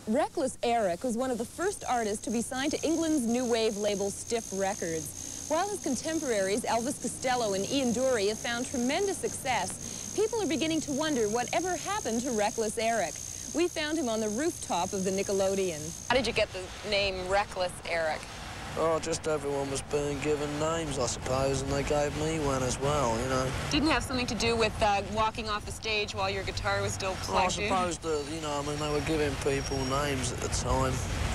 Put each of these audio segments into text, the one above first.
Reckless Eric was one of the first artists to be signed to England's new wave label Stiff Records. While his contemporaries Elvis Costello and Ian Dury have found tremendous success, people are beginning to wonder whatever happened to Reckless Eric. We found him on the rooftop of the Nickelodeon. How did you get the name Reckless Eric? Oh, just everyone was being given names, I suppose, and they gave me one as well, you know. Didn't have something to do with walking off the stage while your guitar was still playing? Well, I suppose that, you know, I mean, they were giving people names at the time.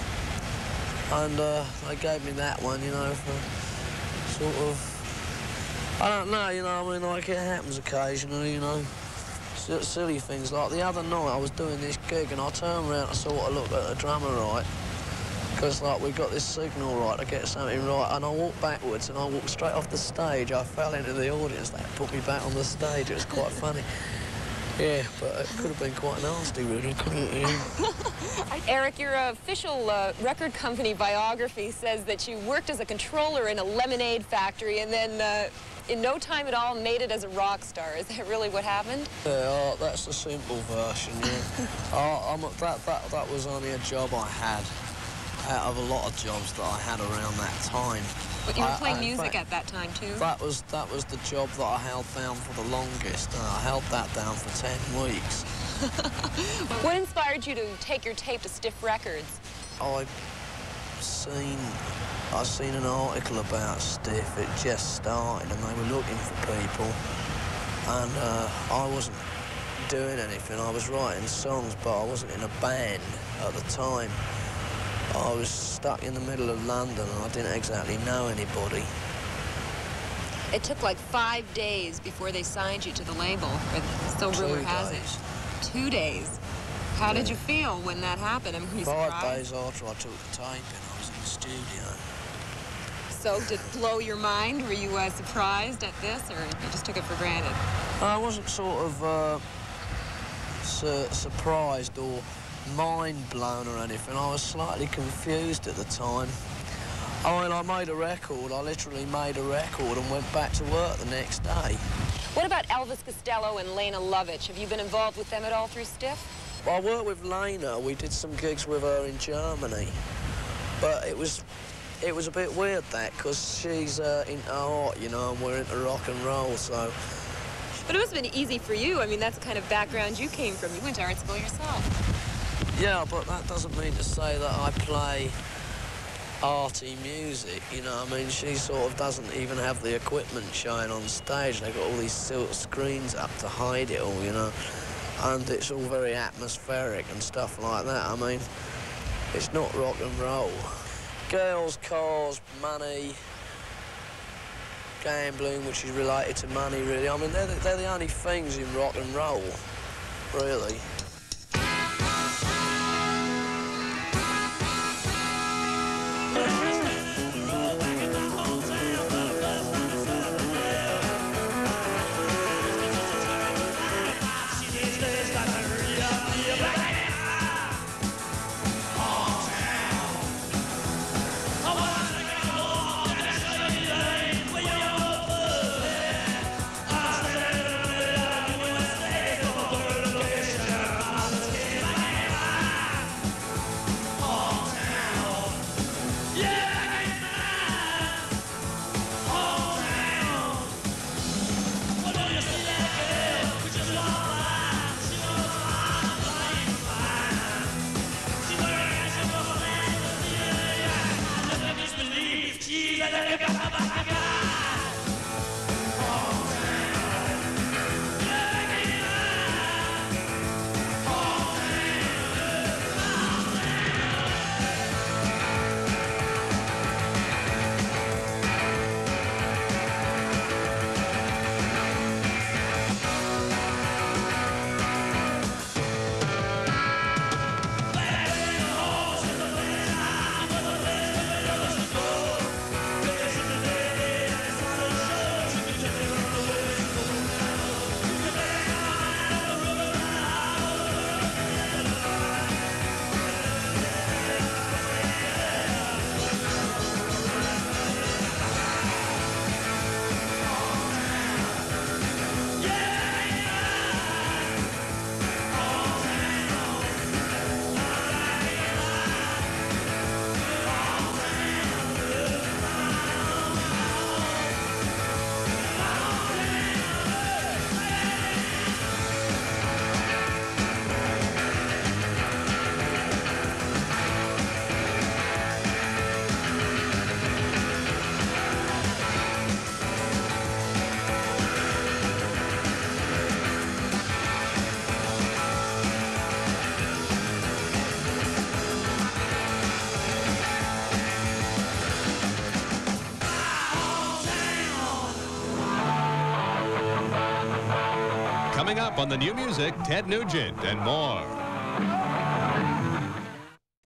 And they gave me that one, you know, for sort of... I don't know, you know, I mean, like, it happens occasionally, you know. Silly things. Like, the other night I was doing this gig and I turned around and sort of looked at the drummer, right? Because, like, we got this signal, right, to get something right, and I walked backwards and I walked straight off the stage. I fell into the audience. That put me back on the stage. It was quite funny. Yeah, but it could have been quite nasty, really, couldn't it? Yeah. Eric, your official record company biography says that you worked as a controller in a lemonade factory and then, in no time at all, made it as a rock star. Is that really what happened? Yeah, that's the simple version, yeah. That was only a job I had out of a lot of jobs that I had around that time. But you were playing music at that time, too? That was the job that I held down for the longest. I held that down for 10 weeks. What inspired you to take your tape to Stiff Records? I seen an article about Stiff. It just started and they were looking for people. And I wasn't doing anything. I was writing songs, but I wasn't in a band at the time. I was stuck in the middle of London and I didn't exactly know anybody. It took like 5 days before they signed you to the label, so rumor has it. 2 days. How did you feel when that happened? I mean, were you surprised? 5 days after I took the tape in, I was in the studio. So did it blow your mind? Were you surprised at this, or you just took it for granted? I wasn't sort of surprised or mind blown or anything. I was slightly confused at the time. I mean, I made a record. I literally made a record and went back to work the next day. What about Elvis Costello and Lena Lovitch? Have you been involved with them at all through Stiff? Well, I worked with Lena. We did some gigs with her in Germany. But it was a bit weird, that, because she's into art, you know, and we're into rock and roll, so... But it must have been easy for you. I mean, that's the kind of background you came from. You went to art school yourself. Yeah, but that doesn't mean to say that I play arty music, you know. I mean, she sort of doesn't even have the equipment showing on stage. They've got all these silk screens up to hide it all, you know. And it's all very atmospheric and stuff like that. I mean, it's not rock and roll. Girls, cars, money, gambling, which is related to money, really. I mean, they're the only things in rock and roll, really. Coming up on the new music, Ted Nugent and more.